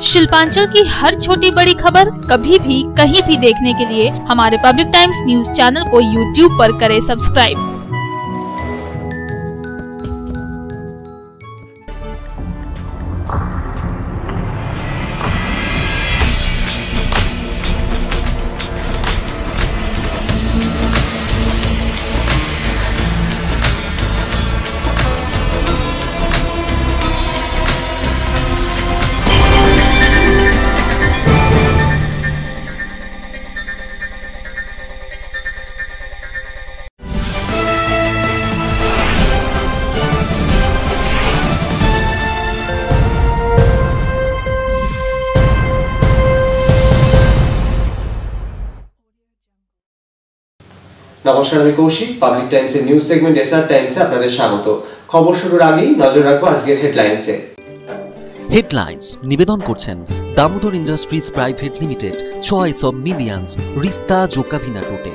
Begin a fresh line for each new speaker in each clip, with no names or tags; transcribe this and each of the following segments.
शिल्पांचल की हर छोटी बड़ी खबर कभी भी कहीं भी देखने के लिए हमारे पब्लिक टाइम्स न्यूज चैनल को यूट्यूब पर करें सब्सक्राइब।
নমস্কার, আমি কৌশিক। পাবলিক টাইমসের নিউজ সেগমেন্ট এসআর টাইমসে আপনাদের স্বাগত। খবর শুরুর আগেই নজর রাখবো আজকের হেডলাইনসে।
হেডলাইন্স নিবেদন করছেন Damodar industries private limited, choice of millions, রিস্তা জোকাভিনা টোটে।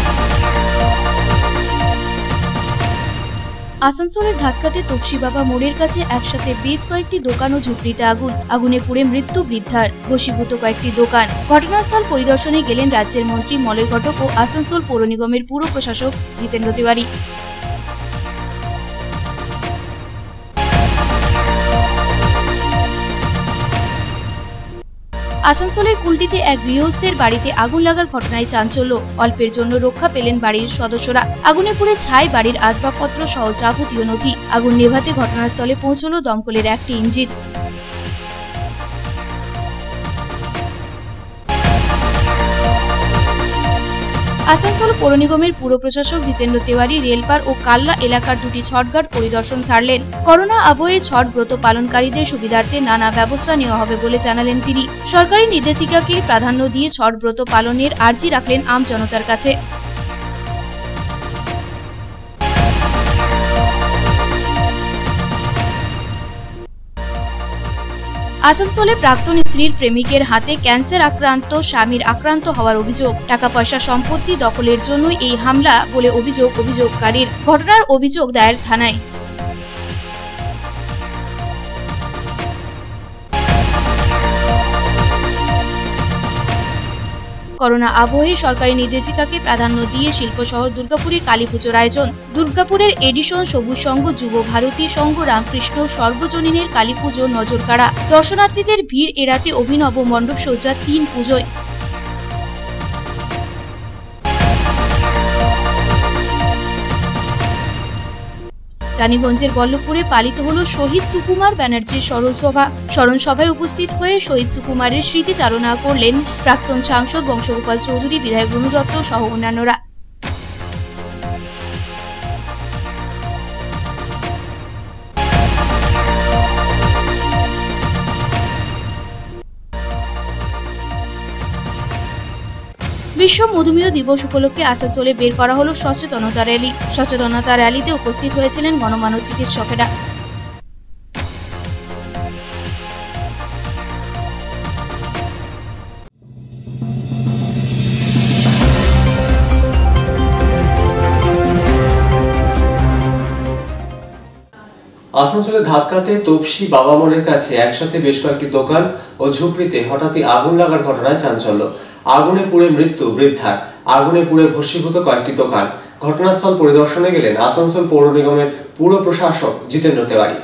আসানসোলের ধাক্কাতে তপসি বাবা মোড়ের কাছে একসাথে বেশ কয়েকটি দোকান ও ঝুপড়িতে আগুনে পুড়ে মৃত্যু বৃদ্ধার, বশীভূত কয়েকটি দোকান। ঘটনাস্থল পরিদর্শনে গেলেন রাজ্যের মন্ত্রী মলয় ঘটক ও আসানসোল পৌর নিগমের পুর প্রশাসক জিতেন্দ্র তিওয়ারি। আসানসোলের কুলটিতে এক গৃহস্থের বাড়িতে আগুন লাগার ঘটনায় চাঞ্চল্য। অল্পের জন্য রক্ষা পেলেন বাড়ির সদস্যরা। আগুনে পুড়ে ছাই বাড়ির আসবাবপত্র সহ যাবতীয় নথি। আগুন নেভাতে ঘটনাস্থলে পৌঁছল দমকলের একটি ইঞ্জিন। আসানসোল পৌর নিগমের পুর প্রশাসক জিতেন্দ্র তিওয়ারি রেলপার ও কাল্লা এলাকার দুটি ছটঘাট পরিদর্শন সারলেন। করোনা আবহে ছট ব্রত পালনকারীদের সুবিধার্থে নানা ব্যবস্থা নেওয়া হবে বলে জানালেন তিনি। সরকারি নির্দেশিকাকে প্রাধান্য দিয়ে ছট ব্রত পালনের আর্জি রাখলেন আম জনতার কাছে। আসানসোলে প্রাক্তন স্ত্রীর প্রেমিকের হাতে ক্যান্সার আক্রান্ত স্বামীর আক্রান্ত হওয়ার অভিযোগ। টাকা পয়সা সম্পত্তি দখলের জন্যই এই হামলা বলে অভিযোগ অভিযোগকারীর। ঘটনার অভিযোগ দায়ের থানায়। করোনা আবহে সরকারি নির্দেশিকাকে প্রাধান্য দিয়ে শিল্প শহর দুর্গাপুরে কালী পুজোর আয়োজন। দুর্গাপুরের এডিশন সবুজ সংঘ, যুব ভারতী সংঘ, রামকৃষ্ণ সর্বজনীনের কালী পুজো নজর কাড়া। দর্শনার্থীদের ভিড় এড়াতে অভিনব মণ্ডপ সজ্জা 3 পুজোয়। রানীগঞ্জের বল্লভপুরে পালিত হল শহীদ সুকুমার ব্যানার্জির স্মরণসভায় উপস্থিত হয়ে শহীদ সুকুমারের স্মৃতিচারণা করলেন প্রাক্তন সাংসদ বংশগোপাল চৌধুরী, বিধায়ক রুনু দত্ত সহ অন্যান্যরা। বিশ্ব মধুমেহ দিবস উপলক্ষে আসানসোলে বের করা হলো সচেতনতা র্যালি। সচেতনতা র্যালিতে উপস্থিত হয়েছিলেন গণমানব চিকিৎসকেরা।
আসানসোলের ধাক্কাতে তপসি বাবা মোড়ের কাছে একসাথে বেশ কয়েকটি দোকান ও ঝুপড়িতে হঠাৎই আগুন লাগার ঘটনায় চাঞ্চল্য। আগুনে পুড়ে মৃত্যু বৃদ্ধার, আগুনে পুড়ে ভস্মীভূত কয়েকটি দোকান। ঘটনাস্থল পরিদর্শনে গেলেন আসানসোল পৌর নিগমের পুর প্রশাসক জিতেন্দ্র তিওয়ারি।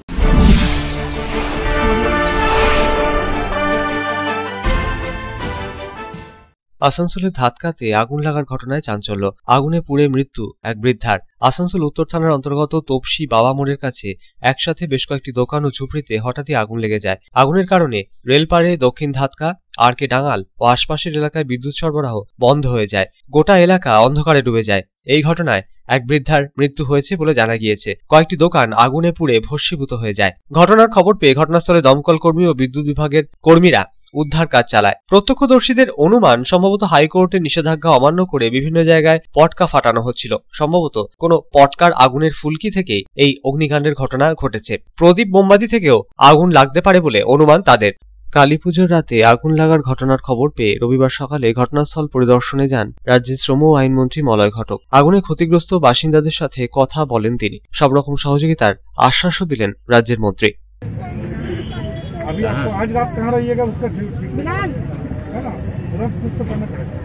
আসানসোলের ধাক্কাতে আগুন লাগার ঘটনায় চাঞ্চল্য। আগুনে পুড়ে মৃত্যু এক বৃদ্ধার। আসানসোল উত্তর থানার অন্তর্গত তপসি বাবা মোড়ের কাছে একসাথে বেশ কয়েকটি দোকান ও ঝুপড়িতে হঠাৎই আগুন লেগে যায়। আগুনের কারণে রেলপাড়ে দক্ষিণ ধাতকা, আর.কে ডাঙ্গাল ও আশপাশের এলাকায় বিদ্যুৎ সরবরাহ বন্ধ হয়ে যায়। গোটা এলাকা অন্ধকারে ডুবে যায়। এই ঘটনায় এক বৃদ্ধার মৃত্যু হয়েছে বলে জানা গিয়েছে। কয়েকটি দোকান আগুনে পুড়ে ভস্মীভূত হয়ে যায়। ঘটনার খবর পেয়ে ঘটনাস্থলে দমকল কর্মী ও বিদ্যুৎ বিভাগের কর্মীরা উদ্ধার কাজ চালায়। প্রত্যক্ষদর্শীদের অনুমান সম্ভবত হাইকোর্টের নিষেধাজ্ঞা অমান্য করে বিভিন্ন জায়গায় পটকা ফাটানো হচ্ছিল। সম্ভবত কোনো পটকার আগুনের ফুলকি থেকে এই অগ্নিকাণ্ডের ঘটনা ঘটেছে। প্রদীপ মোমবাতি থেকেও আগুন লাগতে পারে বলে অনুমান তাদের। কালীপুজোর রাতে আগুন লাগার ঘটনার খবর পেয়ে রবিবার সকালে ঘটনাস্থল পরিদর্শনে যান রাজ্যের শ্রম ও আইনমন্ত্রী মলয় ঘটক। আগুনে ক্ষতিগ্রস্ত বাসিন্দাদের সাথে কথা বলেন তিনি। সব রকম সহযোগিতার আশ্বাসও দিলেন রাজ্যের মন্ত্রী।
अभी आपको आज रात कहाँ रहिएगा उसका है ना, तुरंत कुछ तो करना पड़ेगा।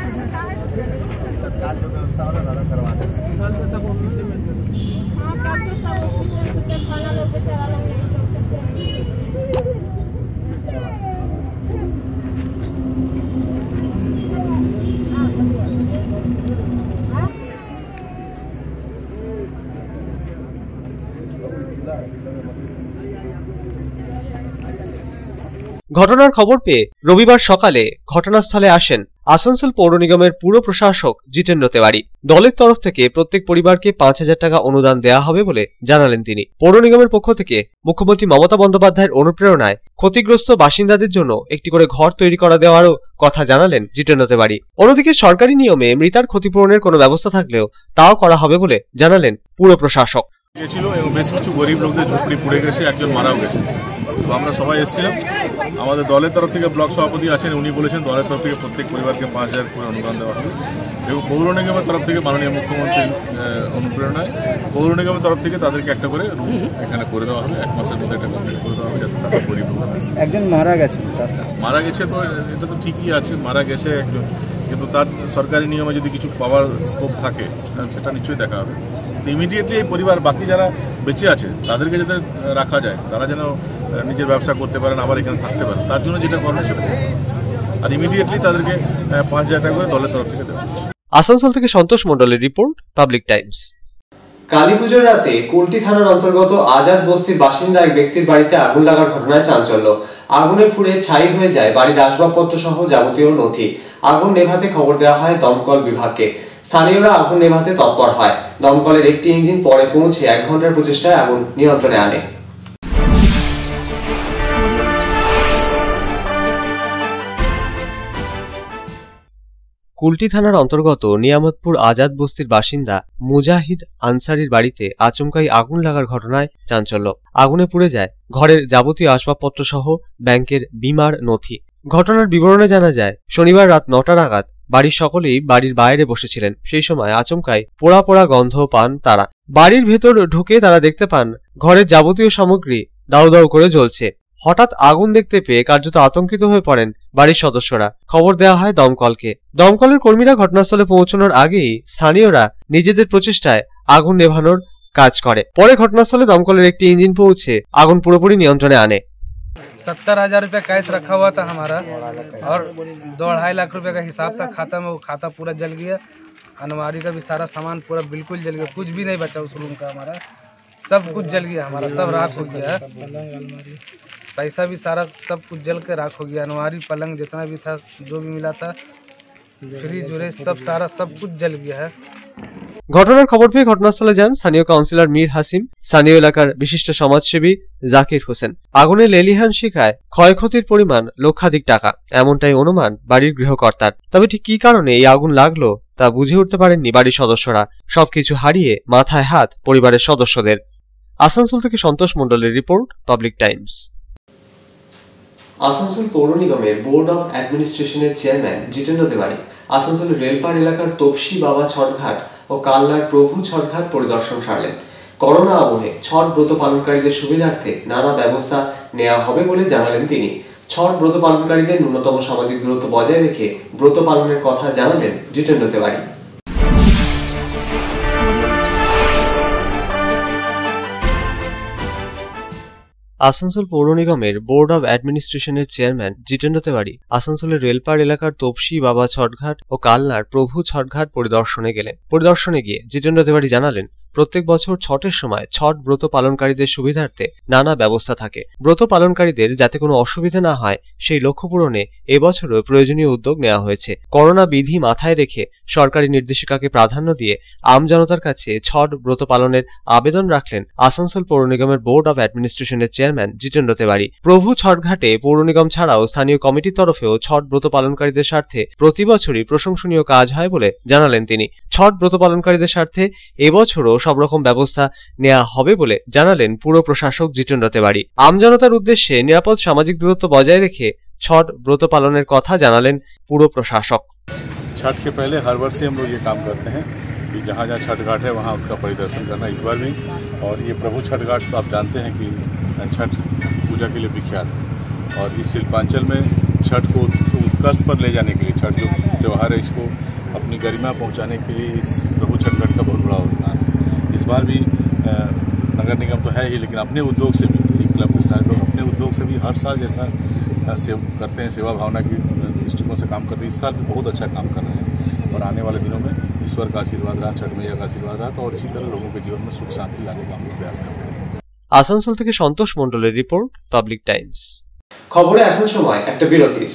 ঘটনার খবর পেয়ে রবিবার সকালে ঘটনাস্থলে আসেন আসানসোল পৌর নিগমের পুর প্রশাসক জিতেন্দ্র তেওয়ারি। দলের তরফ থেকে প্রত্যেক পরিবারকে 5,000 টাকা অনুদান দেওয়া হবে বলে জানালেন তিনি। পৌর নিগমের পক্ষ থেকে মুখ্যমন্ত্রী মমতা বন্দ্যোপাধ্যায়ের অনুপ্রেরণায় ক্ষতিগ্রস্ত বাসিন্দাদের জন্য একটি করে ঘর তৈরি করা দেওয়ারও কথা জানালেন জিতেন্দ্র তেওয়ারি। অন্যদিকে সরকারি নিয়মে মৃতার ক্ষতিপূরণের কোনো ব্যবস্থা থাকলেও তাও করা হবে বলে জানালেন পুর প্রশাসক।
বেশ কিছু গরিব লোকদের ঝুপড়ি পুড়ে গেছে, একজন মারাও গেছে। তো আমরা সবাই এসেছিলাম, আমাদের দলের তরফ থেকে ব্লক সভাপতি আছেন, উনি বলেছেন দলের তরফ থেকে প্রত্যেক পরিবারকে 5,000 করে অনুদান দেওয়া হবে। এবং পৌর নিগমের তরফ থেকে মাননীয় মুখ্যমন্ত্রীর অনুপ্রেরণায় পৌর নিগমের তরফ থেকে তাদেরকে একটা করে রুম এখানে করে দেওয়া হবে, 1 মাসের মধ্যে এটা কমপ্লিট করে দেওয়া হবে, যাতে তারা গরিব লোক।
একজন মারা গেছে,
তো এটা তো ঠিকই আছে, মারা গেছে একজন, কিন্তু তার সরকারি নিয়মে যদি কিছু পাওয়ার স্কোপ থাকে সেটা নিশ্চয়ই দেখা হবে। ইমিডিয়েটলি এই পরিবার বাকি যারা বেঁচে আছে তাদেরকে যাতে রাখা যায়, তারা যেন নিজের ব্যবসা করতে পারেন, আবার এখানে থাকতে পারেন, তার জন্য যেটা করবে সেটা আর ইমিডিয়েটলি তাদেরকে 5,000 টাকা করে দলের তরফ থেকে দেওয়া হচ্ছে।
আসানসোল থেকে সন্তোষ মণ্ডলের রিপোর্ট, পাবলিক টাইমস।
কালীপুজোর রাতে কুলটি থানার অন্তর্গত আজাদ বস্তির বাসিন্দা এক ব্যক্তির বাড়িতে আগুন লাগার ঘটনায় চাঞ্চল্য। আগুনে পুড়ে ছাই হয়ে যায় বাড়ির আসবাবপত্র সহ যাবতীয় নথি। আগুন নেভাতে খবর দেওয়া হয় দমকল বিভাগকে। স্থানীয়রা আগুন নেভাতে তৎপর হয়। দমকলের একটি ইঞ্জিন পরে পৌঁছে 1 ঘন্টার প্রচেষ্টায় আগুন নিয়ন্ত্রণে আনে।
কুলটি থানার অন্তর্গত নিয়ামতপুর আজাদ বস্তির বাসিন্দা মুজাহিদ আনসারির বাড়িতে আচমকাই আগুন লাগার ঘটনায় চাঞ্চল্য। আগুনে পুড়ে যায় ঘরের যাবতীয় আসবাবপত্র সহ ব্যাংকের বীমার নথি। ঘটনার বিবরণে জানা যায়, শনিবার রাত 9টা নাগাদ বাড়ির সকলেই বাড়ির বাইরে বসেছিলেন। সেই সময় আচমকাই পোড়া পোড়া গন্ধ পান তারা। বাড়ির ভেতর ঢুকে তারা দেখতে পান ঘরের যাবতীয় সামগ্রী দাউ দাউ করে জ্বলছে। হঠাৎ আগুন দেখতে পেয়ে কার্যত আতঙ্কিত হয়ে পড়েন বাড়ির সদস্যরা। খবর দেওয়া হয় দমকলকে। দমকলের কর্মীরা ঘটনাস্থলে পৌঁছানোর আগেই স্থানীয়রা নিজেদের প্রচেষ্টায় আগুন নেভানোর কাজ করে। পরে ঘটনাস্থলে দমকলের একটি ইঞ্জিন পৌঁছে আগুন পুরোপুরি নিয়ন্ত্রণে আনে।
70,000 रुपया कैश रखा हुआ था हमारा और 2-2.5 लाख रुपए का हिसाब था खाता में, वो खाता पूरा जल गया। अलमारी का भी सारा सामान पूरा बिल्कुल जल गया, कुछ भी नहीं बचा उस रूम का, हमारा सब कुछ जल गया, हमारा सब राख हो गया है। पैसा भी सारा सब कुछ जल के राख हो गया। अलमारी पलंग जितना भी था, जो भी मिला था, फ्रिज व्रिज सब सारा सब कुछ जल गया है।
ঘটনার খবর পেয়ে ঘটনাস্থলে যান স্থানীয় কাউন্সিলর মীর হাসিম, স্থানীয় এলাকার বিশিষ্ট সমাজসেবী জাকির হোসেন। আগুনে লেলিহান শিখায় ক্ষয়ক্ষতির পরিমাণ লক্ষাধিক টাকা, এমনটাই অনুমান বাড়ির গৃহকর্তার। তবে ঠিক কি কারণে এই আগুন লাগলো তা বুঝে উঠতে পারেননি বাড়ির সদস্যরা। সবকিছু হারিয়ে মাথায় হাত পরিবারের সদস্যদের। আসানসোল থেকে সন্তোষ মণ্ডলের রিপোর্ট, পাবলিক টাইমস।
আসানসোল পৌর নিগমের বোর্ড অফ অ্যাডমিনিস্ট্রেশনের চেয়ারম্যান জিতেন্দ্র তেওয়ারি আসানসোলের রেলপাড় এলাকার তোপসি বাবা ছটঘাট ও কাল্লার প্রভু ছটঘাট পরিদর্শন সারলেন। করোনা আবহে ছট ব্রত পালনকারীদের সুবিধার্থে নানা ব্যবস্থা নেওয়া হবে বলে জানালেন তিনি। ছট ব্রত পালনকারীদের ন্যূনতম সামাজিক দূরত্ব বজায় রেখে ব্রত পালনের কথা জানালেন জিতেন্দ্র তেওয়ারি।
আসানসোল পৌর নিগমের বোর্ড অব অ্যাডমিনিস্ট্রেশনের চেয়ারম্যান জিতেন্দ্র তেওয়ারি আসানসোলের রেলপাড় এলাকার তোপসি বাবা ছটঘাট ও কালনার প্রভু ছটঘাট পরিদর্শনে গেলেন। পরিদর্শনে গিয়ে জিতেন্দ্র তেওয়ারি জানালেন, প্রত্যেক বছর ছটের সময় ছট ব্রত পালনকারীদের সুবিধার্থে নানা ব্যবস্থা থাকে। ব্রত পালনকারীদের যাতে কোনো অসুবিধা না হয় সেই লক্ষ্য পূরণে এবছরও প্রয়োজনীয় উদ্যোগ নেওয়া হয়েছে। করোনা বিধি মাথায় রেখে সরকারি নির্দেশিকাকে প্রাধান্য দিয়ে আমজনতার কাছে ছট ব্রত পালনের আবেদন রাখলেন আসানসোল পৌর নিগমের বোর্ড অব অ্যাডমিনিস্ট্রেশনের চেয়ারম্যান জিতেন্দ্র তেওয়ারি। প্রভু ছটঘাটে পৌর নিগম ছাড়াও স্থানীয় কমিটির তরফেও ছট ব্রত পালনকারীদের স্বার্থে প্রতি বছরই প্রশংসনীয় কাজ হয় বলে জানালেন তিনি। ছট ব্রত পালনকারীদের স্বার্থে এবছরও সব রকম ব্যবস্থা নেওয়া হবে বলে জানালেন পুর প্রশাসক জিতেন্দ্র তেওয়ারি। আমজনতার উদ্দেশ্যে নিরাপদ সামাজিক দূরত্ব বজায় রেখে ছট ব্রত পালনের কথা জানালেন পুর প্রশাসক।
छठ के पहले हर वर्ष ही हम लोग ये काम करते हैं कि जहाँ जहाँ छठ घाट है वहाँ उसका परिदर्शन करना, इस बार भी। और ये प्रभु छठ घाट तो आप जानते हैं कि छठ पूजा के लिए विख्यात है। और इस शिल्पांचल में छठ को उत्कर्ष पर ले जाने के लिए, छठ जो त्यौहार है इसको अपनी गरिमा पहुंचाने के लिए इस प्रभु छठगढ़ का बहुत बड़ा योगदान है। इस बार भी नगर निगम तो है ही, लेकिन अपने उद्योग से भी, क्लब के सारे लोग अपने उद्योग से भी हर साल जैसा करते हैं, सेवा भावना की दृष्टिकोण से काम करते हैं, इस साल भी बहुत अच्छा काम कर रहे हैं। और आने वाले दिनों में ईश्वर का आशीर्वाद रहा, छठ मैया का आशीर्वाद रहा, तो और इसी तरह लोगों के जीवन में सुख शांति लाने का हम लोग प्रयास करते हैं।
आसानसोल থেকে সন্তোষ মণ্ডলের রিপোর্ট, পাবলিক টাইমস।
খবরে এখন সময় একটা বিরতির।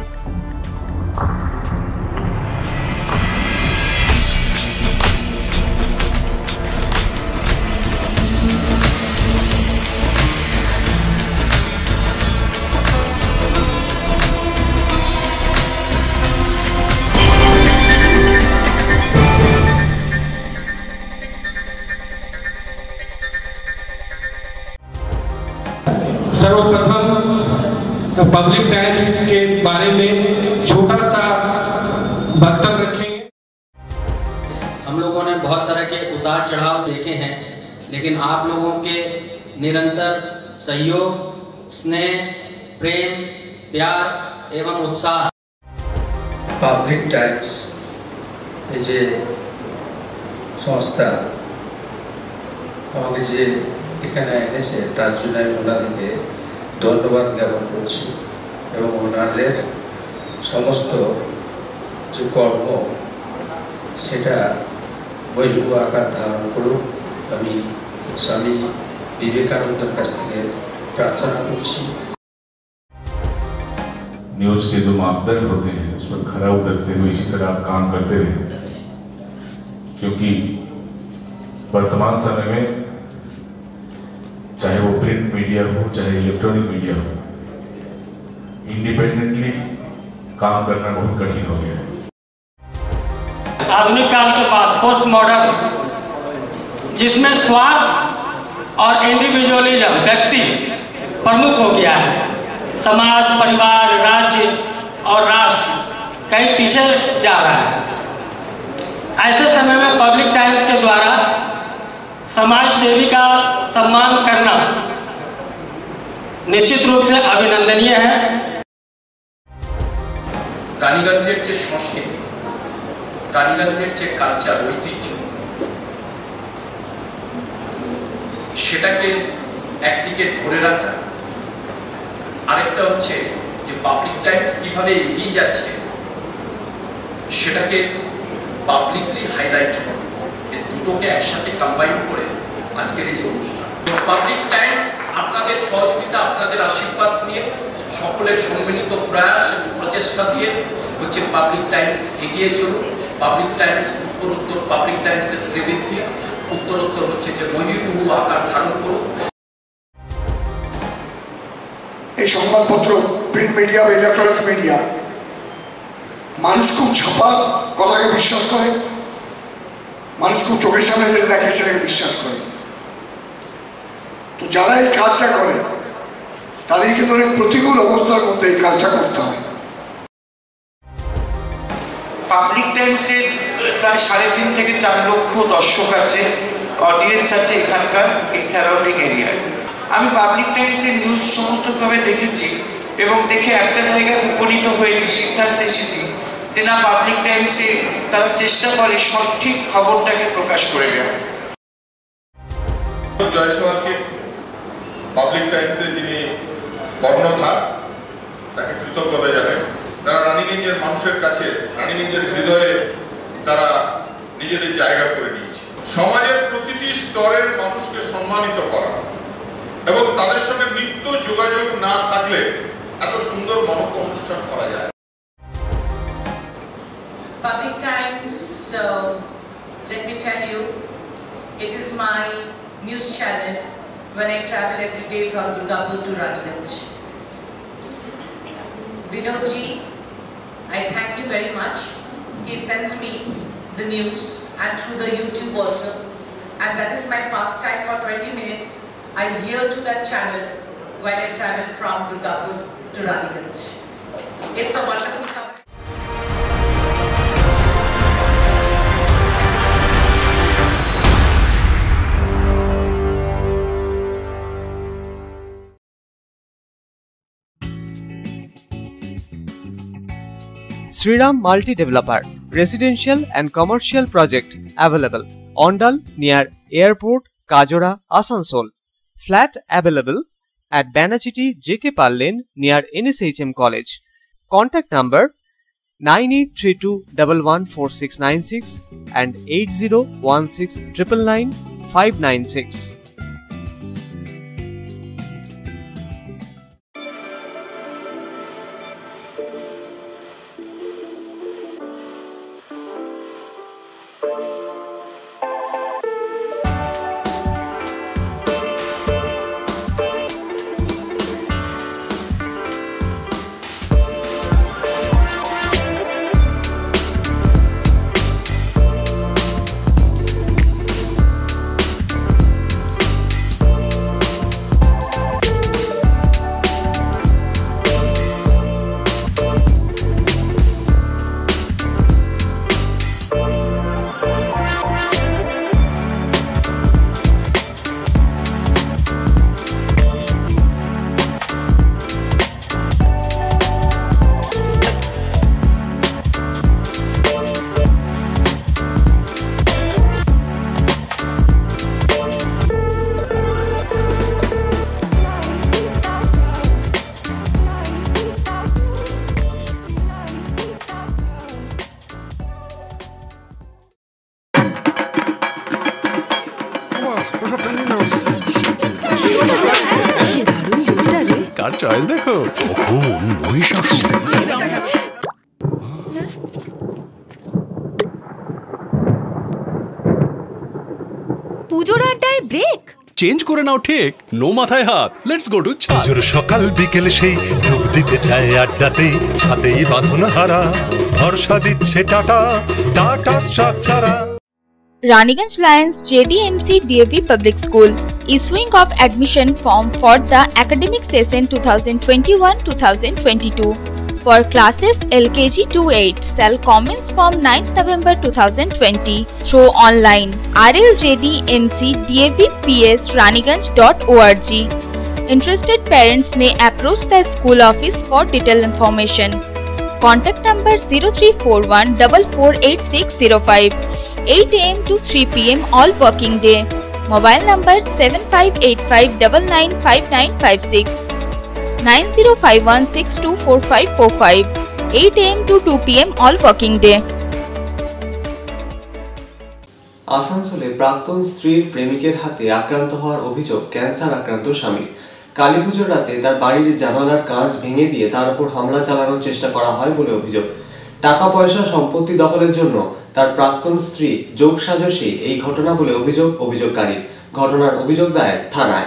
सर्वप्रथम पब्लिक टाइम्स के बारे में छोटा सा वक्तव्य रखेंगे।
हम लोगों ने बहुत तरह के उतार चढ़ाव देखे हैं, लेकिन आप लोगों के निरंतर सहयोग, स्नेह, प्रेम, प्यार एवं उत्साह
पब्लिक टाइम्स যে সংস্থা আমাকে যে এখানে এনেছে তার জন্য আমি ওনাদেরকে ধন্যবাদ জ্ঞাপন করছি এবং ওনাদের সমস্ত যে কর্ম সেটা বৈভব আকার ধারণ করুক আমি স্বামী বিবেকানন্দের কাছ থেকে প্রার্থনা করছি।
न्यूज के जो मापदंड होते हैं उस पर खरा उतरते हुए इसी तरह आप काम करते रहे, क्योंकि वर्तमान समय में चाहे वो प्रिंट मीडिया हो चाहे इलेक्ट्रॉनिक मीडिया हो, इंडिपेंडेंटली काम करना बहुत कठिन हो गया है।
आधुनिक काल के बाद पोस्ट मॉडर्न, जिसमें स्वार्थ और इंडिविजुअलिज्म व्यक्ति प्रमुख हो गया है, समाज, परिवार, राज्य और राष्ट्र कहीं पीछे जा रहा है। ऐसे समय में पब्लिक टाइम्स के द्वारा समाज सेवी का सम्मान करना निश्चित रूप से अभिनंदनीय है।
টালিগঞ্জের যে সংস্কৃতি, টালিগঞ্জের যে কালচার, ঐতিহ্য, সেটাকে একদিকে ধরে রাখা, আরেকটা হচ্ছে যে পাবলিক টাইমস কিভাবে এগিয়ে যাচ্ছে সেটাকে পাবলিকলি হাইলাইট করা, এই দুটোকে একসাথে কম্বাইন করে আজকের এই অনুষ্ঠান। পাবলিক টাইমস আপনাদের সহযোগিতা, আপনাদের আশীর্বাদ নিয়ে, সকলের সম্মিলিত প্রয়াস প্রচেষ্টা দিয়ে হচ্ছে পাবলিক টাইমস এগিয়ে চলুন। পাবলিক টাইমস উত্তরোত্তর, পাবলিক টাইমসের শ্রীবৃদ্ধি উত্তরোত্তর হচ্ছে যে মহিরুহু আকার ধারণ করুন।
এই সংবাদপত্র, প্রিন্ট মিডিয়া বা ইলেকট্রনিক মিডিয়া, মানুষ খুব ছাপা কথাকে বিশ্বাস করে, মানুষ খুব চোখের সামনে যেটা দেখে সেটাকে বিশ্বাস করে। তো যারা এই কাজটা করে তাদের কিন্তু অনেক প্রতিকূল অবস্থার মধ্যে এই কাজটা করতে হয়।
পাবলিক টাইমসের প্রায় 3.5 থেকে 4 লক্ষ দর্শক আছে, অডিয়েন্স আছে এখানকার এই সারাউন্ডিং এরিয়ায়। আমি পাবলিক টাইমসের নিউজ সমস্তভাবে দেখেছি এবং দেখে একটা জায়গায় উপনীত হয়েছি, সিদ্ধান্তে এসেছি যে না, পাবলিক টাইমসে তারা চেষ্টা করে সঠিক খবরটাকে প্রকাশ করে দেওয়া।
জয়সওয়ালকে পাবলিক টাইমসে যিনি কর্ণধার, তাকে কৃতজ্ঞতা জানাই। তারা রানীগঞ্জের মানুষের কাছে, রানীগঞ্জের হৃদয়ে তারা নিজেদের জায়গা করে নিয়েছে। সমাজের প্রতিটি স্তরের মানুষকে সম্মানিত করা এবং তাদের সঙ্গে নিত্য যোগাযোগ না থাকলে এত সুন্দর মহৎ অনুষ্ঠান করা যায়।
Public Times, let me tell you, it is my news channel when I travel every day from Durgapur to Raniganj. Vinodji, I thank you very much. He sends me the news and through the YouTube also, and that is my pastime for 20 minutes. I hear to that channel when I travel from Durgapur to Raniganj. It's a wonderful cover.
Sriram Multi Developer, residential and commercial project available. Ondal near Airport, Kajora, Asansol. Flat available at Banachiti JK Pal Lane near NSHM College. Contact number 9832114696 and 8016999596.
কার choice দেখো, কখন মহিষাসুর।
পুজোর আড্ডায় break
change করে নাও ঠিক, no মাথায় হাত। Let's go to ছাদ।
পুজোর সকাল বিকেল সেই ডুব দিতে চায় আড্ডাতেই, ছাদেই বাঁধন হারা ভরসা দিচ্ছে টাটা, টাটা স্ট্রাকচারা।
Raniganj Lions JDMC DAV Public School issuing of admission form for the academic session 2021-2022 for classes LKG to 8 shall commence from 9th November 2020 through online rljdmcdavps.raniganj.org. Interested parents may approach the school office for detailed information. Contact number 0341 448605. 8 AM to 3 PM all working day. Mobile number 7585995956 9051624545. 8 AM to 2 PM all working day.
আসানসোলে প্রাক্তন স্ত্রীর প্রেমিকের হাতে আক্রান্ত হওয়ার অভিযোগ cancer আক্রান্ত স্বামী। কালীপুজোর রাতে তার বাড়ির জানালার কাঁচ ভেঙে দিয়ে তার উপর হামলা চালানোর চেষ্টা করা হয় বলে অভিযোগ। টাকা পয়সা সম্পত্তি দখলের জন্য তার প্রাক্তন স্ত্রী যোগসাজশে এই ঘটনা বলে অভিযোগ অভিযোগকারী। ঘটনার অভিযোগ দায়ের থানায়।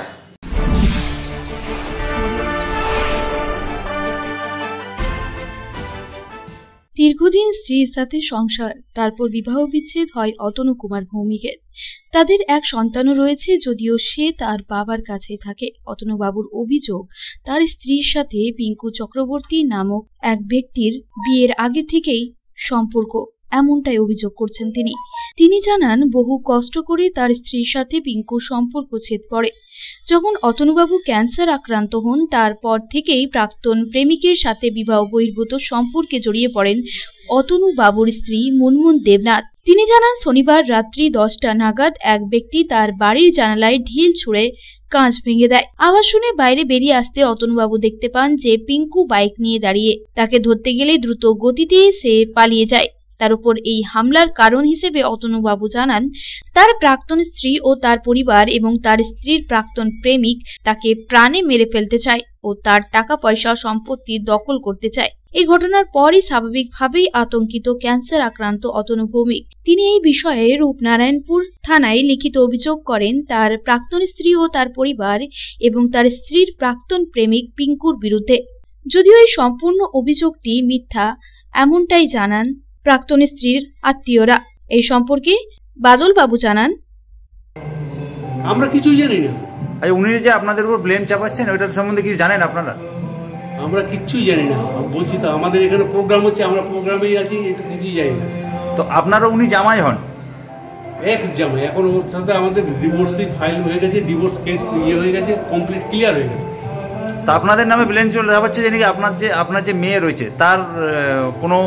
দীর্ঘদিন স্ত্রীর সাথে সংসার, তারপর বিবাহ বিচ্ছেদ হয় অতনু কুমার ভৌমিকের। তাদের এক সন্তানও রয়েছে, যদিও সে তার বাবার কাছে থাকে। অতনু বাবুর অভিযোগ, তার স্ত্রীর সাথে পিঙ্কু চক্রবর্তী নামক এক ব্যক্তির বিয়ের আগে থেকেই সম্পর্ক, এমনটাই অভিযোগ করছেন তিনি। তিনি জানান, বহু কষ্ট করে তার স্ত্রীর সাথে পিঙ্কুর সম্পর্ক ছেদ পড়ে। যখন অতনুবাবু ক্যান্সার আক্রান্ত হন, তারপর থেকেই প্রাক্তন প্রেমিকের সাথে বিবাহ বহির্ভূত সম্পর্কে জড়িয়ে পড়েন অতনু বাবুর স্ত্রী মুনমুন দেবনাথ। তিনি জানান, শনিবার রাত্রি 10টা নাগাদ এক ব্যক্তি তার বাড়ির জানালায় ঢিল ছুঁড়ে কাঁচ ভেঙে দেয়। আওয়াজ শুনে বাইরে বেরিয়ে আসতে অতনুবাবু দেখতে পান যে পিঙ্কু বাইক নিয়ে দাঁড়িয়ে। তাকে ধরতে গেলে দ্রুত গতিতে সে পালিয়ে যায়। তার উপর এই হামলার কারণ হিসেবে অতনুবাবু জানান, তার প্রাক্তন স্ত্রী ও তার পরিবার এবং তার স্ত্রীর প্রাক্তন প্রেমিক তাকে প্রাণে মেরে ফেলতে চায় ও তার টাকা পয়সা সম্পত্তি দখল করতে চায়। এই ঘটনার পরই স্বাভাবিকভাবেই আতঙ্কিত ক্যান্সার আক্রান্ত অতনু ভৌমিক। তিনি এই বিষয়ে রূপনারায়ণপুর থানায় লিখিত অভিযোগ করেন তার প্রাক্তন স্ত্রী ও তার পরিবার এবং তার স্ত্রীর প্রাক্তন প্রেমিক পিঙ্কুর বিরুদ্ধে। যদিও এই সম্পূর্ণ অভিযোগটি মিথ্যা, এমনটাই জানান প্রাক্তন স্ত্রীর আত্মীয়রা। এই সম্পর্কে বাদল বাবু জানান,
আমরা কিছুই জানি না।
উনি যে আপনাদের উপর ব্লেম চাপাচ্ছেন, ওইটার সম্বন্ধে কিছু জানেন আপনারা?
আমরা কিচ্ছুই জানি না। বলছি তো, আমাদের এখানে প্রোগ্রাম হচ্ছে, আমরা প্রোগ্রামেই আছি, কিছুই জানি না।
তো আপনারা, উনি জামাই হন?
এক্স জামাই। এখন ওর সাথে আমাদের ডিভোর্সিং ফাইল হয়ে গেছে, ডিভোর্স কেস ইয়ে হয়ে গেছে, কমপ্লিট ক্লিয়ার হয়ে গেছে।
তা আপনাদের নামে ব্লেম চলে যাচ্ছে যে আপনার যে মেয়ে রয়েছে তার কোনো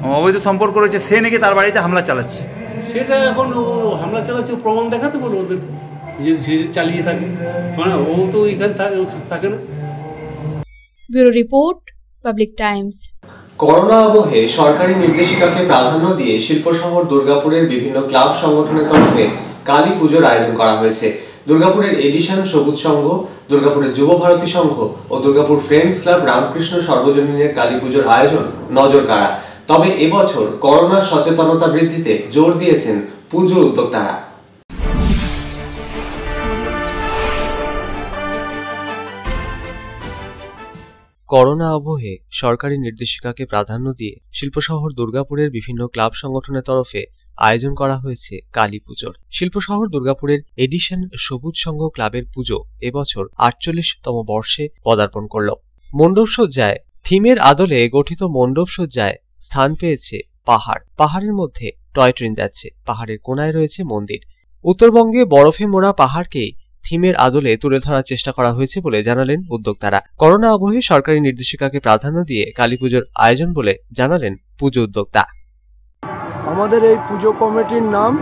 অবৈধ সম্পর্ক রয়েছে, সে নাকি তার বাড়িতে হামলা চালাচ্ছে।
সেটা এখন ও হামলা চালাচ্ছে, প্রমাণ দেখাতে বলো ওদের, যে চালিয়ে থাকে, মানে ও তো এখানে থাকে না।
Bureau report, public times.
Corona আবহে সরকারি নির্দেশিকাকে প্রাধান্য দিয়ে শিল্প শহর দুর্গাপুরের বিভিন্ন ক্লাব সংগঠনের তরফে কালী পুজোর আয়োজন করা হয়েছে। দুর্গাপুরের এডিশন সবুজ সংঘ, দুর্গাপুরের যুব ভারতী সংঘ ও দুর্গাপুর ফ্রেন্ডস ক্লাব রামকৃষ্ণ সর্বজনীনের কালী পুজোর আয়োজন নজর কাড়া। তবে এবছর করোনা সচেতনতা বৃদ্ধিতে জোর দিয়েছেন পুজোর উদ্যোক্তারা।
করোনা আবহে সরকারি নির্দেশিকাকে প্রাধান্য দিয়ে শিল্পশহর দুর্গাপুরের বিভিন্ন ক্লাব সংগঠনের তরফে আয়োজন করা হয়েছে কালী পুজোর। শিল্পশহর দুর্গাপুরের এডিশন সবুজ সংঘ ক্লাবের পুজো এবছর ৪৮তম বর্ষে পদার্পণ করল। মণ্ডপসজ্জায় থিমের আদলে গঠিত মণ্ডপসজ্জায় স্থান পেয়েছে পাহাড়। পাহাড়ের মধ্যে টয় ট্রেন যাচ্ছে, পাহাড়ের কোনায় রয়েছে মন্দির। উত্তরবঙ্গে বরফে মোড়া পাহাড়কেই থিমের আদলে তুলে ধরার চেষ্টা করা হয়েছে বলে জানালেন উদ্যোক্তারা। করোনা আবহে সরকারি নির্দেশিকাকে প্রাধান্য দিয়ে কালী পুজোর আয়োজন বলে জানালেন পুজো উদ্যোক্তা।
আমাদের এই পুজো কমিটির নাম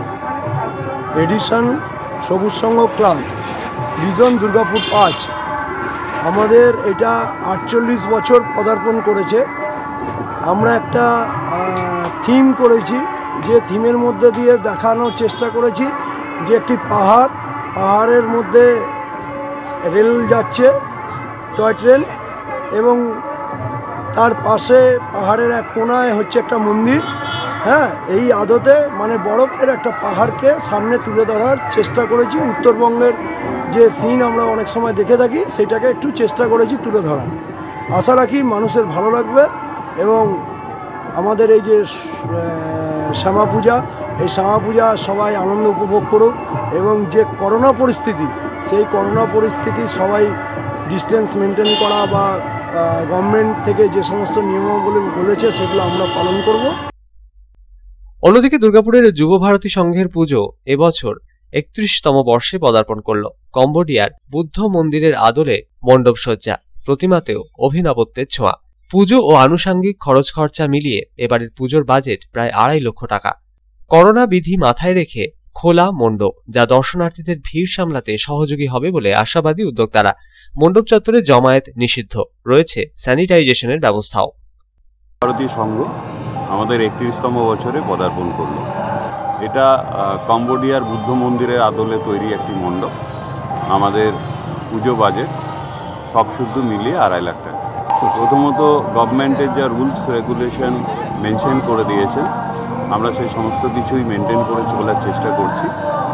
এডিশন সবুজ সংঘ ক্লাব, রিজন দুর্গাপুর ৫। আমাদের এটা ৪৮ বছর পদার্পণ করেছে। আমরা একটা থিম করেছি, যে থিমের মধ্যে দিয়ে দেখানোর চেষ্টা করেছি যে একটি পাহাড়ের মধ্যে রেল যাচ্ছে, টয় ট্রেন, এবং তার পাশে পাহাড়ের এক কোনায় হচ্ছে একটা মন্দির। হ্যাঁ, এই আদতে মানে বরফের একটা পাহাড়কে সামনে তুলে ধরার চেষ্টা করেছি। উত্তরবঙ্গের যে সিন আমরা অনেক সময় দেখে থাকি, সেটাকে একটু চেষ্টা করেছি তুলে ধরার। আশা রাখি মানুষের ভালো লাগবে এবং আমাদের এই যে শ্যামা পূজা, এই শ্যামা পূজা সবাই আনন্দ উপভোগ করুক এবং যে করোনা পরিস্থিতি, সেই করোনা পরিস্থিতি সবাই ডিস্টেন্স মেনটেন করা বা গভর্নমেন্ট থেকে যে সমস্ত নিয়মাবলী বলেছে সেগুলো আমরা পালন করব।
অন্যদিকে দুর্গাপুরের যুব ভারতী সংঘের পুজো এবছর ৩১তম বর্ষে পদার্পণ করল। কম্বোডিয়ার বুদ্ধ মন্দিরের আদলে মণ্ডপসজ্জা, প্রতিমাতেও অভিনবত্বের ছোঁয়া। পুজো ও আনুষাঙ্গিক খরচ খরচা মিলিয়ে এবারের পুজোর বাজেট প্রায় ২.৫ লক্ষ টাকা। করোনা বিধি মাথায় রেখে খোলা মণ্ডপ, যা দর্শনার্থীদের ভিড় সামলাতে সহযোগী হবে বলে আশাবাদী উদ্যোক্তারা। মণ্ডপ চত্বরে জমায়েত নিষিদ্ধ, রয়েছে স্যানিটাইজেশনের ব্যবস্থাও।
ভারতী সংঘ আমাদের ৩১তম বছরে পদার্পণ করল। এটা কম্বোডিয়ার বুদ্ধ মন্দিরের আদলে তৈরি একটি মণ্ডপ। আমাদের পুজো বাজেট সব শুদ্ধ মিলিয়ে ২.৫ লাখ টাকা। প্রথমত গভর্নমেন্টের যা রুলস রেগুলেশন মেনশন করে দিয়েছে, আমরা সেই সমস্ত কিছুই মেনটেন করে চলার চেষ্টা করছি।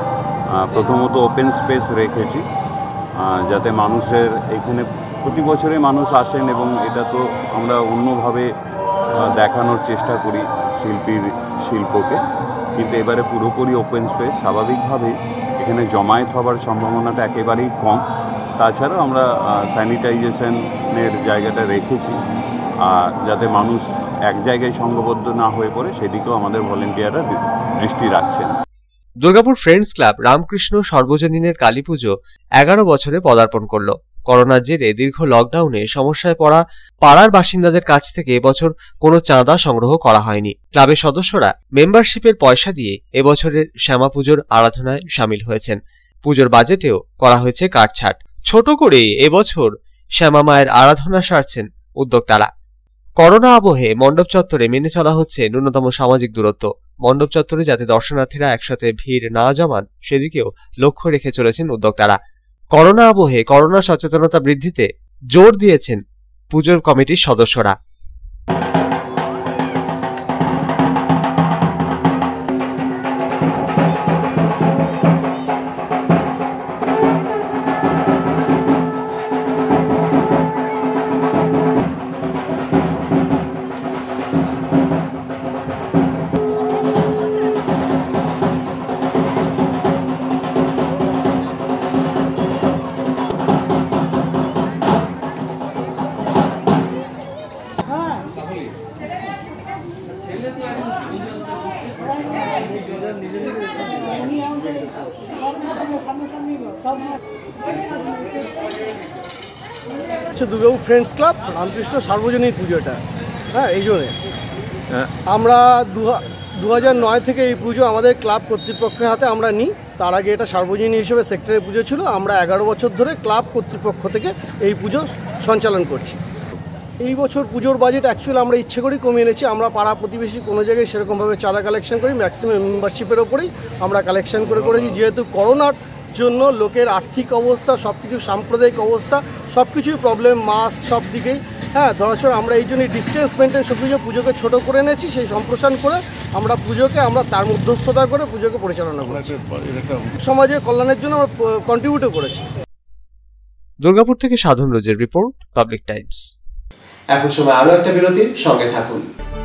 প্রথমত ওপেন স্পেস রেখেছি, যাতে মানুষের এখানে প্রতি বছরে মানুষ আসেন এবং এটা তো আমরা অন্যভাবে দেখানোর চেষ্টা করি শিল্পীর শিল্পকে, কিন্তু এবারে পুরোপুরি ওপেন স্পেস। স্বাভাবিকভাবেই এখানে জমায়েত হবার সম্ভাবনাটা একেবারেই কম। তাছাড়াও আমরা স্যানিটাইজেশনের জায়গাটা রেখেছি, যাতে মানুষ এক জায়গায় সংঘবদ্ধ না হয়ে পড়ে, সেদিকেও আমাদের ভলেন্টিয়াররা দৃষ্টি রাখছেন।
দুর্গাপুর ফ্রেন্ডস ক্লাব রামকৃষ্ণ সর্বজনীনের কালী পুজো ১১ বছরে পদার্পণ করল। করোনার জেরে দীর্ঘ লকডাউনে সমস্যায় পড়া পাড়ার বাসিন্দাদের কাছ থেকে এবছর কোনো চাঁদা সংগ্রহ করা হয়নি। ক্লাবের সদস্যরা মেম্বারশিপের পয়সা দিয়ে এবছরের শ্যামা পুজোর আরাধনায় সামিল হয়েছেন। পুজোর বাজেটেও করা হয়েছে কাটছাট। ছোট করে এবছর শ্যামা মায়ের আরাধনা সারছেন উদ্যোক্তারা। করোনা আবহে মণ্ডপ চত্বরে মেনে চলা হচ্ছে ন্যূনতম সামাজিক দূরত্ব। মণ্ডপ চত্বরে যাতে দর্শনার্থীরা একসাথে ভিড় না জমান, সেদিকেও লক্ষ্য রেখে চলেছেন উদ্যোক্তারা। করোনা আবহে করোনা সচেতনতা বৃদ্ধিতে জোর দিয়েছেন পুজোর কমিটির সদস্যরা।
দুর্গাপুর ফ্রেন্ডস ক্লাব রামকৃষ্ণ সার্বজনীন পুজোটা, হ্যাঁ, এই জন্যে আমরা 2009 থেকে এই পুজো আমাদের ক্লাব কর্তৃপক্ষের হাতে আমরা নিই। তার আগে এটা সার্বজনীন হিসেবে সেক্টরের পুজো ছিল। আমরা 11 বছর ধরে ক্লাব কর্তৃপক্ষ থেকে এই পুজো সঞ্চালন করছি। এই বছর পুজোর বাজেট অ্যাকচুয়ালি আমরা ইচ্ছে করেই কমিয়ে এনেছি। আমরা পাড়া প্রতিবেশী কোনো জায়গায় সেরকমভাবে চাঁদা কালেকশন করি, ম্যাক্সিমাম মেম্বারশিপের ওপরেই আমরা কালেকশন করেছি। যেহেতু করোনার জন্য লোকের আর্থিক অবস্থা, সব কিছু সাম্প্রদায়িক অবস্থা, সব কিছুই প্রবলেম, মাস্ক সব দিকেই, হ্যাঁ ধরাছড় আমরা এই জন্যই ডিস্টেন্স মেনটেন সব কিছু পুজোকে ছোটো করে এনেছি। সেই সম্প্রসারণ করে আমরা পুজোকে তার মধ্যস্থতা করে পুজোকে পরিচালনা করেছি। সমাজের কল্যাণের জন্য আমরা কন্ট্রিবিউটও করেছি।
দুর্গাপুর থেকে সাধন রোজের রিপোর্ট, পাবলিক টাইমস।
এখন সময় আরো একটা বিরতি, সঙ্গে থাকুন।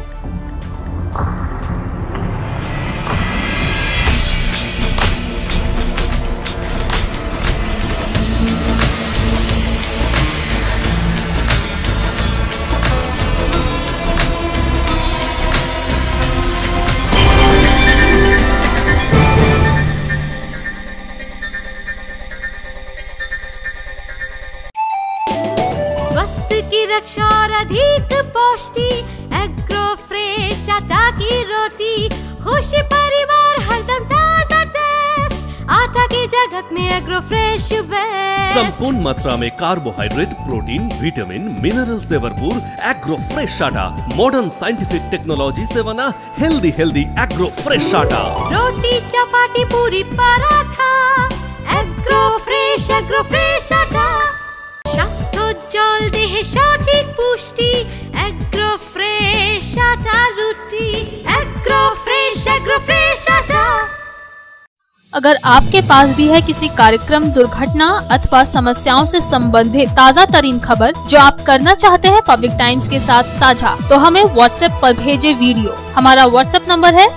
स्वास्थ्य की रक्षा और अधिक पौष्टि, एग्रो फ्रेश आटा की रोटी, खुशी परिवार हरदम ताजा टेस्ट, आटा की जगत में एग्रो फ्रेश बेस्ट।
संपूर्ण मात्रा में कार्बोहाइड्रेट, प्रोटीन, विटामिन, मिनरल से भरपूर एग्रो फ्रेश आटा, मॉडर्न साइंटिफिक टेक्नोलॉजी से बना हेल्दी एग्रो फ्रेश आटा।
रोटी चपाटी पूरी पराठा, एग्रो फ्रेश आटा। স্বাস্থ্যোজ্জ্বল দেহে সঠিক পুষ্টি, এগ্রো ফ্রেশ আটা রুটি, এগ্রো ফ্রেশ আটা।
अगर आपके पास भी है किसी कार्यक्रम, दुर्घटना अथवा समस्याओं से संबंधित ताज़ा तरीन खबर जो आप करना चाहते हैं पब्लिक टाइम्स के साथ साझा, तो हमें व्हाट्सएप पर भेजे वीडियो। हमारा व्हाट्सएप नंबर है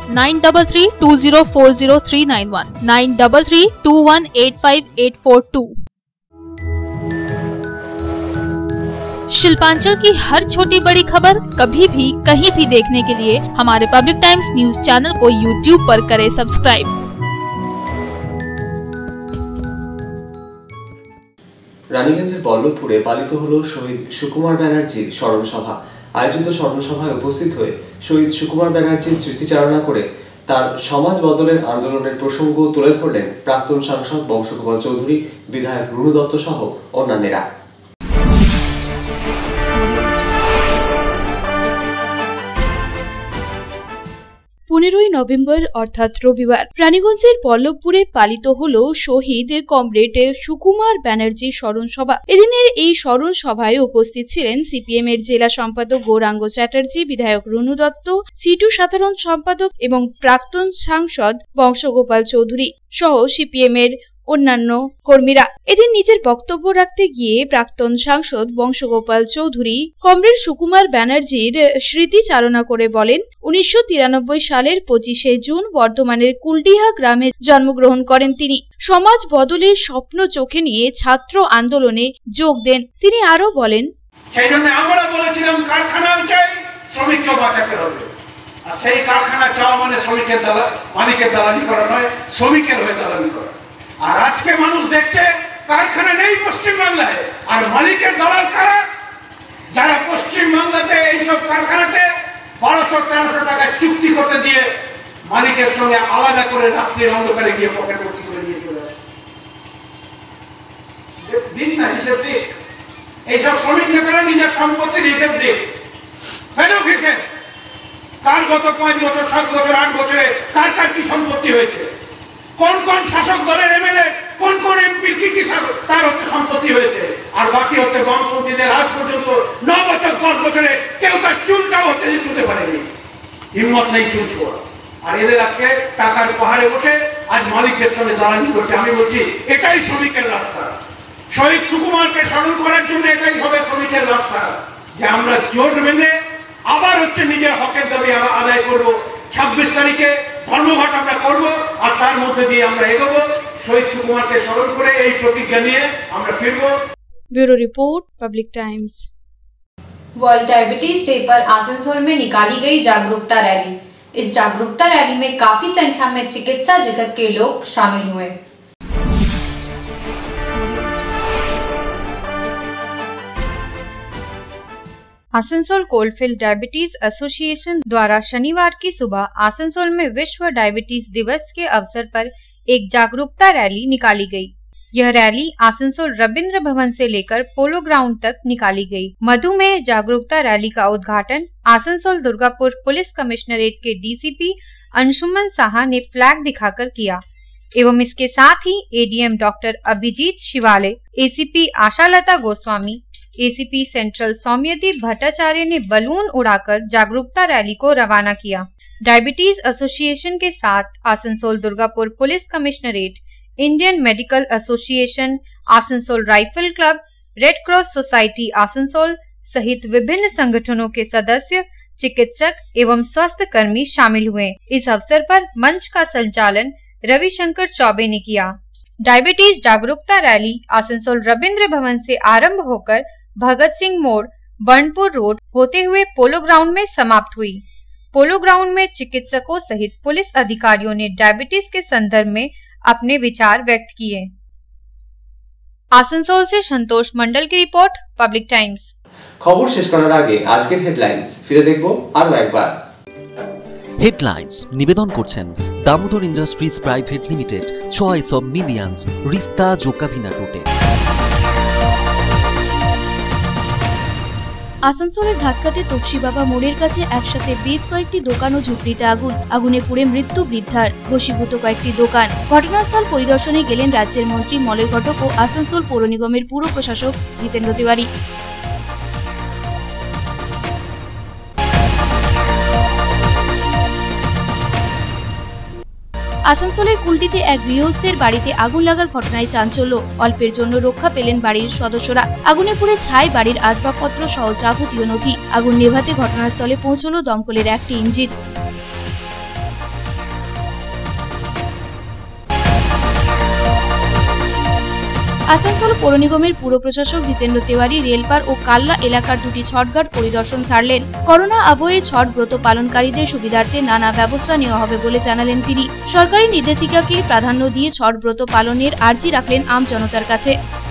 9332040391, 9332185842। शिल्पांचल की हर छोटी बड़ी खबर कभी भी कहीं भी देखने के लिए हमारे पब्लिक टाइम्स न्यूज चैनल को यूट्यूब पर करें सब्सक्राइब।
রানীগঞ্জের বল্লভপুরে পালিত হলো শহীদ সুকুমার ব্যানার্জির স্মরণ সভা। আয়োজিত স্মরণ সভায় উপস্থিত হয়ে শহীদ সুকুমার ব্যানার্জির স্মৃতিচারণা করে তার সমাজ বদলের আন্দোলনের প্রসঙ্গ তুলে ধরলেন প্রাক্তন সাংসদ বংশগোপাল চৌধুরী, বিধায়ক রুনু দত্ত সহ অন্যান্যরা।
15ই নভেম্বর অর্থাৎ রবিবার রানীগঞ্জের বল্লভপুরে পালিত হলো শহীদ কমরেড সুকুমার ব্যানার্জির স্মরণ সভা। এদিনের এই স্মরণ সভায় উপস্থিত ছিলেন সিপিএম এর জেলা সম্পাদক গৌরাঙ্গ চ্যাটার্জি, বিধায়ক রুনু দত্ত, সিটু সাধারণ সম্পাদক এবং প্রাক্তন সাংসদ বংশগোপাল চৌধুরী সহ সিপিএম এর অন্যান্য কর্মীরা। এদিন নিজের বক্তব্য রাখতে গিয়ে প্রাক্তন সাংসদ বংশগোপাল চৌধুরী কমরেড সুকুমার ব্যানার্জির স্মৃতিচারণা করে বলেন, 1993 সালের 25শে জুন বর্ধমানের কুলডিহা গ্রামে জন্মগ্রহণ করেন তিনি। সমাজ বদলের স্বপ্ন চোখে নিয়ে ছাত্র আন্দোলনে যোগ দেন। তিনি আরো বলেন,
সেই জন্য আমরা বলেছিলাম কারখানাও চাই, শ্রমিককেও বাঁচাতে হবে। আর সেই কারখানা চাওয়া মানে শ্রমিকের মালিকের দালালি করা নয়, শ্রমিকের হয়ে দালালি করা। আর আজকে মানুষ দেখছে কারখানা নেই পশ্চিমবাংলায়, আর মালিকের দালাল কারা? যারা পশ্চিমবাংলাতে এইসব কারখানাতে 1200-1300 টাকা চুক্তি করতে দিয়ে মালিকের সঙ্গে আলাদা করে রাত্রির অন্ধকারে গিয়ে পকেট ভর্তি করে নিয়ে চলে আসে। দিন না হিসেব দিক। এইসব শ্রমিক নেতারা নিজের সম্পত্তির হিসেব দিক, ফেরত হিসেব। কার গত 5 বছর, 7 বছর, 8 বছরে কার কার কি সম্পত্তি হয়েছে, কোন কোন শাসক দলের এমএলএ, কোন কোন এমপি কি তার হচ্ছে সম্পত্তি হয়েছে, আর বাকি হচ্ছে বামপন্থীদের আজ পর্যন্ত 9 বছর 10 বছরে কেউ তার চুলটাও হচ্ছে যে চুলতে পারেনি, হিম্মত নেই চুল ছোঁয়া। আর এদের আজকে টাকার পাহাড়ে বসে আজ মালিকদের সঙ্গে দালালি করছে। আমি বলছি এটাই শ্রমিকের রাস্তা। শহীদ সুকুমারকে স্মরণ করার জন্য এটাই হবে শ্রমিকের রাস্তা, যে আমরা জোট বেঁধে আবার হচ্ছে নিজের হকের দাবি আদায় করব। 26 তারিখে ধর্মঘট আমরা করব, আর তার মধ্যে দিয়ে আমরা এগোবো। শহীদ সুকুমারকে স্মরণ করে এই প্রতিজ্ঞা নিয়ে আমরা ফিরবো।
Bureau report, public times.
World diabetes day पर आसनसोल में निकाली गई जागरूकता रैली। इस जागरूकता रैली में काफी संख्या में चिकित्सा जगत के लोग शामिल हुए। आसनसोल कोलफील्ड डायबिटीज एसोसिएशन द्वारा शनिवार की सुबह आसनसोल में विश्व डायबिटीज दिवस के अवसर पर एक जागरूकता रैली निकाली गई। यह रैली आसनसोल रविंद्र भवन से लेकर पोलो ग्राउंड तक निकाली गई। मधुमेह जागरूकता रैली का उद्घाटन आसनसोल दुर्गापुर पुलिस कमिश्नरेट के डीसीपी अंशुमन साहा ने फ्लैग दिखाकर किया एवं इसके साथ ही ADM doctor Abhijit Shivale, ACP Ashalata Goswami, ACP central Soumyadeep Bhattacharya ने बलून उड़ाकर जागरूकता रैली को रवाना किया। डायबिटीज एसोसिएशन के साथ Asansol Durgapur police commissionerate, Indian medical association, Asansol rifle club, red cross society Asansol सहित विभिन्न संगठनों के सदस्य, चिकित्सक एवं स्वास्थ्य कर्मी शामिल हुए। इस अवसर पर मंच का संचालन रविशंकर चौबे ने किया। डायबिटीज जागरूकता रैली आसनसोल रविंद्र भवन से आरंभ होकर भगत सिंह मोड़, बर्नपुर रोड होते हुए पोलो ग्राउंड में समाप्त हुई। पोलो ग्राउंड में चिकित्सकों सहित पुलिस अधिकारियों ने डायबिटीज के संदर्भ में अपने विचार व्यक्त किए। आसनसोल से संतोष मंडल की रिपोर्ट, पब्लिक टाइम्स।
খবর শেষ করার আগে আজকের হেডলাইন্স ফিরে দেখব আরো একবার।
হেডলাইন্স নিবেদন করছেন Damodar industries private limited, choice of millions, রিস্তা জোকাভিনা টোটে।
আসানসোলের ধাক্কাতে তপসি বাবা মোড়ের কাছে একসাথে বেশ কয়েকটি দোকান ও ঝুপড়িতে আগুনে পুড়ে মৃত্যু বৃদ্ধার, ভস্মীভূত কয়েকটি দোকান। ঘটনাস্থল পরিদর্শনে গেলেন রাজ্যের মন্ত্রী মলয় ঘটক ও আসানসোল পৌর নিগমের পুর প্রশাসক জিতেন্দ্র তিওয়ারি। আসানসোলের কুলটিতে এক গৃহস্থের বাড়িতে আগুন লাগার ঘটনায় চাঞ্চল্য। অল্পের জন্য রক্ষা পেলেন বাড়ির সদস্যরা। আগুনে পুড়ে ছাই বাড়ির আসবাবপত্র সহ যাবতীয় নথি। আগুন নেভাতে ঘটনাস্থলে পৌঁছলো দমকলের একটি ইঞ্জিন। আসানসোল পৌর নিগমের পুর প্রশাসক জিতেন্দ্র তিওয়ারি রেলপার ও কাল্লা এলাকার দুটি ছটঘাট পরিদর্শন সারলেন। করোনা আবহে ছট ব্রত পালনকারীদের সুবিধার্থে নানা ব্যবস্থা নেওয়া হবে বলে জানালেন তিনি। সরকারি নির্দেশিকাকে প্রাধান্য দিয়ে ছট ব্রত পালনের আর্জি রাখলেন আম জনতার কাছে।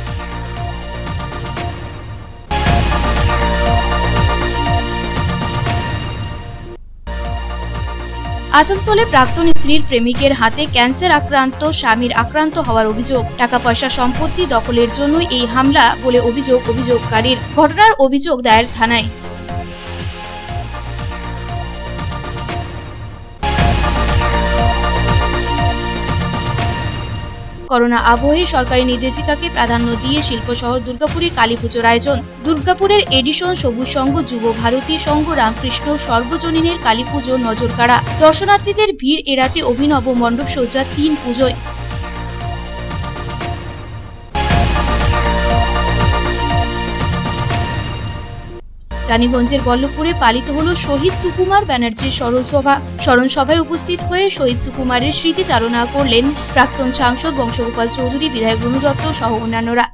আসানসোলে প্রাক্তন স্ত্রীর প্রেমিকের হাতে ক্যান্সার আক্রান্ত স্বামীর আক্রান্ত হওয়ার অভিযোগ। টাকা পয়সা সম্পত্তি দখলের জন্যই এই হামলা বলে অভিযোগ অভিযোগকারীর। ঘটনার অভিযোগ দায়ের থানায়। করোনা আবহে সরকারি নির্দেশিকাকে প্রাধান্য দিয়ে শিল্প শহর দুর্গাপুরে কালী পুজোর আয়োজন। দুর্গাপুরের এডিশন সবুজ সংঘ, যুব ভারতী সংঘ, রামকৃষ্ণ সর্বজনীনের কালী পুজো নজর কাড়া। দর্শনার্থীদের ভিড় এড়াতে অভিনব মণ্ডপ সজ্জা 3 পুজোয়। রানীগঞ্জের বল্লভপুরে পালিত হলো শহীদ সুকুমার ব্যানার্জির স্মরণ সভায় উপস্থিত হয়ে শহীদ সুকুমারের স্মৃতিচারণা করলেন প্রাক্তন সাংসদ বংশগোপাল চৌধুরী, বিধায়ক রুনু দত্ত সহ অন্যান্যরা।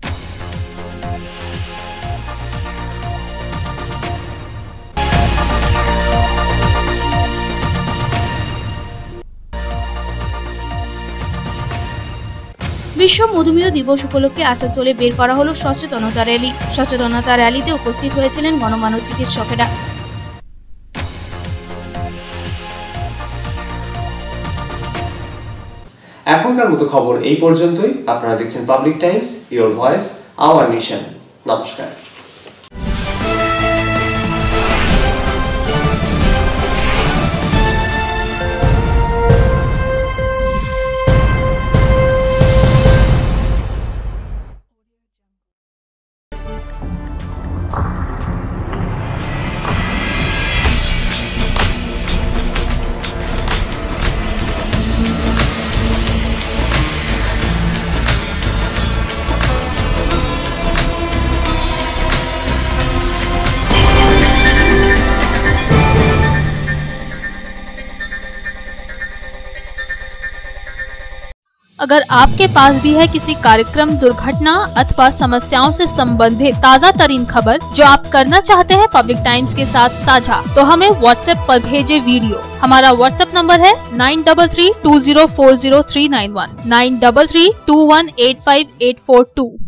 বিশ্ব মধুমেহ দিবস উপলক্ষে আসানসোলে বের করা হলো সচেতনতা র্যালি। সচেতনতা র্যালিতে উপস্থিত হয়েছিলেন গণমানব চিকিৎসকেরা।
এখনকার মতো খবর এই পর্যন্তই। আপনারা দেখছেন public times, your voice our mission. নমস্কার।
अगर आपके पास भी है किसी कार्यक्रम, दुर्घटना अथवा समस्याओं से संबंधित ताज़ा तरीन खबर जो आप करना चाहते हैं पब्लिक टाइम्स के साथ साझा, तो हमें व्हाट्सएप पर भेजे वीडियो। हमारा व्हाट्सएप नंबर है 9332040391 9332185842।